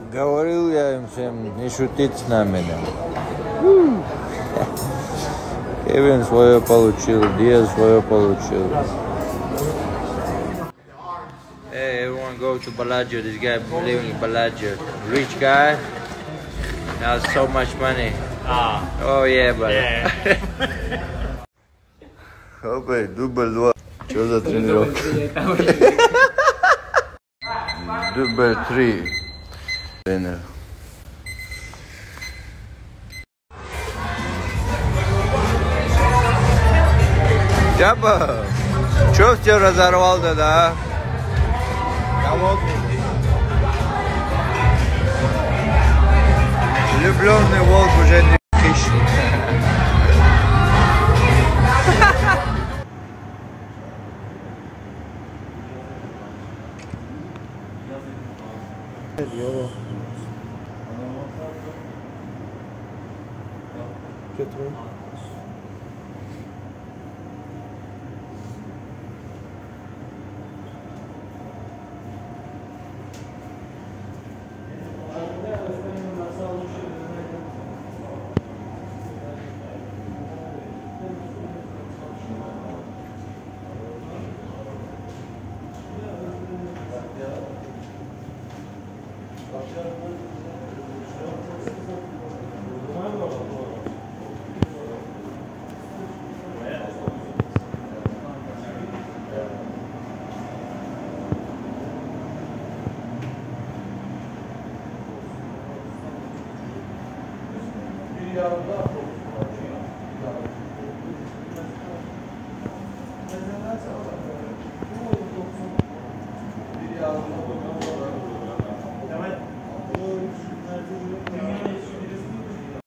Говорил я им всем не шутить с нами. Кевин свое получил, Диаз свое получил. Hey, everyone go to Bellagio. This guy living in Bellagio. Rich guy. Has so much money. Oh yeah, brother. Yeah. Опа, дубль 2. Что за тренировка? Дубль 3. Тренер. Джаба, что все разорвал-то, да? Влюбленный волк уже не хищник. Yeah.